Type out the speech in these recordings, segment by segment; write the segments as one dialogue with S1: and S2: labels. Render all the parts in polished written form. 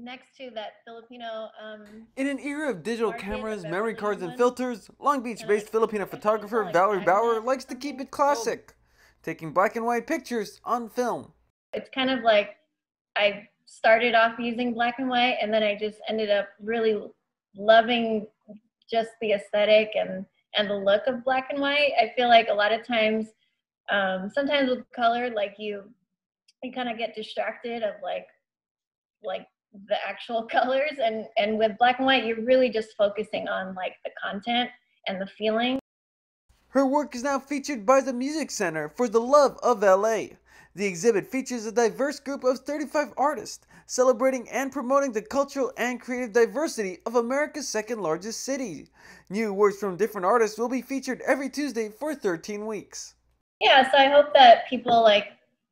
S1: next to that Filipino
S2: In an era of digital
S1: market, the
S2: cameras, memory
S1: Beverly
S2: cards, and
S1: one,
S2: filters, Long
S1: and
S2: Beach-based Filipino
S1: I think it's
S2: photographer
S1: called like
S2: Valerie Bauer
S1: Agnes or
S2: likes to keep
S1: something.
S2: it classic, taking black and white pictures on film.
S1: It's kind of like I started off using black and white, and then I just ended up really loving just the aesthetic and the look of black and white. I feel like a lot of times, sometimes with color, like you kind of get distracted of like the actual colors, and with black and white, you're really just focusing on like the content and the feeling.
S2: Her work is now featured by the Music Center for the Love of LA. The exhibit features a diverse group of 35 artists, celebrating and promoting the cultural and creative diversity of America's second largest city. New works from different artists will be featured every Tuesday for 13 weeks.
S1: Yeah, so I hope that people like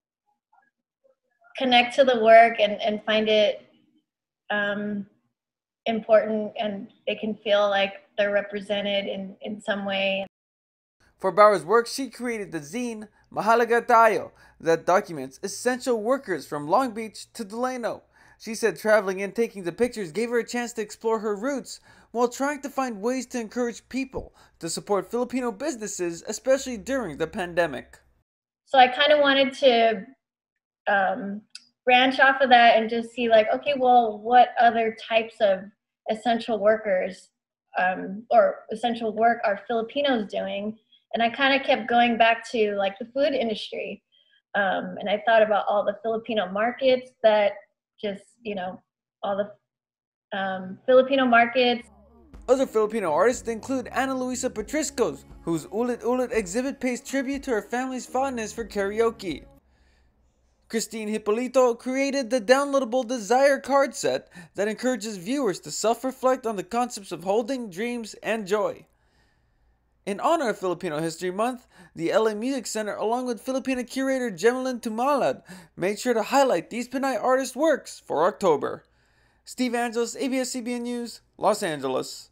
S1: connect to the work and find it important, and they can feel like they're represented in some way.
S2: For Bauer's work, she created the zine Mahalaga Tayo that documents essential workers from Long Beach to Delano. She said traveling and taking the pictures gave her a chance to explore her roots while trying to find ways to encourage people to support Filipino businesses, especially during the pandemic.
S1: So I kind of wanted to branch off of that and just see like, okay, well, what other types of essential workers or essential work are Filipinos doing? And I kind of kept going back to like the food industry. And I thought about all the Filipino markets that just, all the Filipino markets.
S2: Other Filipino artists include Ana Luisa Patriscos, whose Ulit Ulit exhibit pays tribute to her family's fondness for karaoke. Christine Hippolito created the downloadable Desire card set that encourages viewers to self-reflect on the concepts of holding, dreams, and joy. In honor of Filipino History Month, the LA Music Center, along with Filipino curator Gemelyn Tumalad, made sure to highlight these Pinay artists' works for October. Steve Angeles, ABS-CBN News, Los Angeles.